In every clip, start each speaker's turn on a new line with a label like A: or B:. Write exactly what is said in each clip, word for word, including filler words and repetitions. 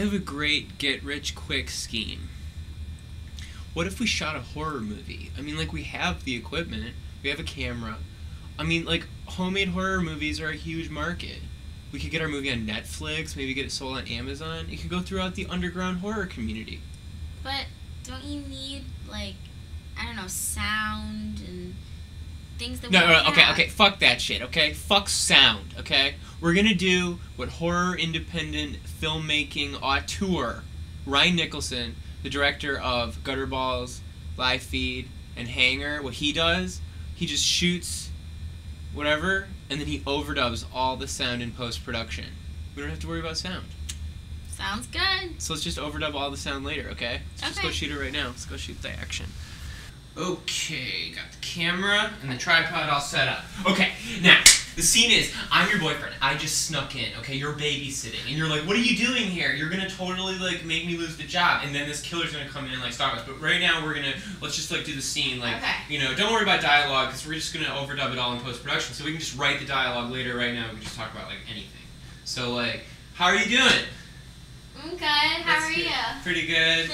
A: have a great get-rich-quick scheme. What if we shot a horror movie? I mean, like, we have the equipment, we have a camera. I mean, like, homemade horror movies are a huge market. We could get our movie on Netflix, maybe get it sold on Amazon. It could go throughout the underground horror community.
B: But don't you need, like, I don't know, sound and things that
A: no,
B: we
A: no,
B: don't
A: no, okay,
B: have?
A: okay, fuck that shit, okay? Fuck sound, okay? We're gonna do what horror independent filmmaking auteur Ryan Nicholson, the director of Gutterballs, Live Feed, and Hanger, what he does, he just shoots whatever, and then he overdubs all the sound in post-production. We don't have to worry about sound.
B: Sounds good.
A: So let's just overdub all the sound later, okay? Let's
B: Okay.
A: just go shoot it right now. Let's go shoot the action. Okay, got the camera and the tripod all set up. Okay, now, the scene is, I'm your boyfriend. I just snuck in, okay? You're babysitting. And you're like, what are you doing here? You're gonna totally, like, make me lose the job. And then this killer's gonna come in and, like, stop us. But right now, we're gonna, let's just, like, do the scene. Like,
B: Okay.
A: you know, don't worry about dialogue, because we're just gonna overdub it all in post-production. So we can just write the dialogue later right now. We can just talk about, like, anything. So, like, how are you doing?
B: I'm good. How
A: That's
B: are
A: good.
B: you?
A: Pretty good.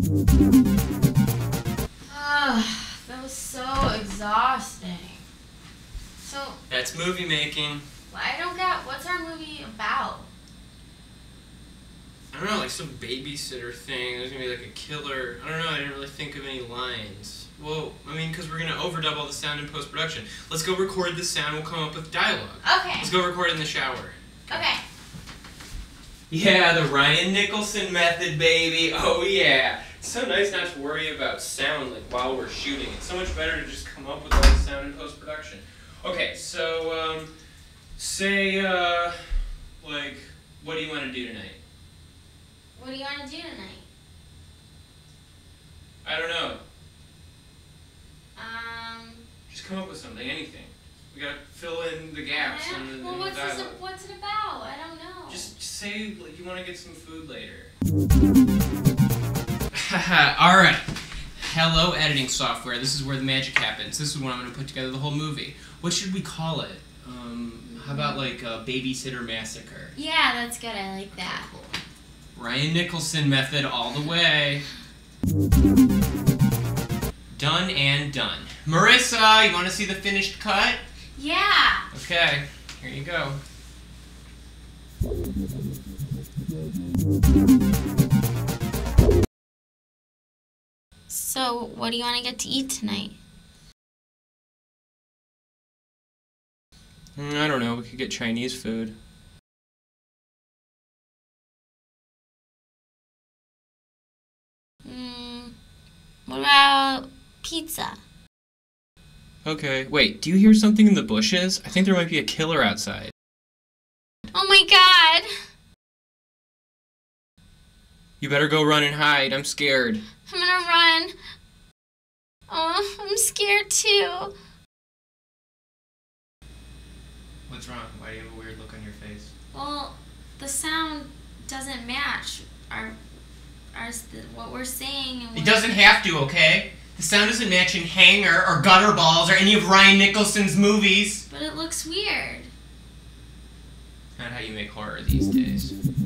B: Oh, that was so exhausting. So,
A: That's movie making.
B: I don't get, what's our movie about?
A: I don't know, like some babysitter thing. There's gonna be like a killer. I don't know, I didn't really think of any lines. Well, I mean, because we're gonna overdub all the sound in post-production. Let's go record the sound, we'll come up with dialogue.
B: Okay.
A: Let's go record in the shower.
B: Okay.
A: Yeah, the Ryan Nicholson method, baby. Oh yeah. It's so nice not to worry about sound like while we're shooting. It's so much better to just come up with all the sound in post-production. Okay, so um, say uh, like, what do you want to do tonight?
B: What do you want to do tonight?
A: I don't know.
B: Um.
A: Just come up with something, anything. We gotta fill in the gaps
B: yeah,
A: in the,
B: well,
A: in
B: what's
A: the
B: this?
A: dialogue.
B: What's it about? I don't know.
A: Just say like you want to get some food later. All right. Hello, editing software. This is where the magic happens. This is when I'm going to put together the whole movie. What should we call it? Um, how about like a Babysitter Massacre?
B: Yeah, that's good. I like that.
A: Cool. Ryan Nicholson method all the way. Done and done. Marissa, you want to see the finished cut?
B: Yeah.
A: Okay, here you go.
B: So, what do you want to get to eat tonight?
A: Mm, I don't know, we could get Chinese food.
B: Hmm. What about pizza?
A: Okay, wait, do you hear something in the bushes? I think there might be a killer outside.
B: Oh my god!
A: You better go run and hide, I'm scared.
B: I'm gonna run. Oh, I'm scared too.
A: What's wrong? Why do you have a weird look on your face?
B: Well, the sound doesn't match our, our what we're saying. And
A: It
B: what-
A: doesn't have to, okay? The sound doesn't match in Hanger or Gutterballs or any of Ryan Nicholson's movies.
B: But it looks weird.
A: Not how you make horror these days.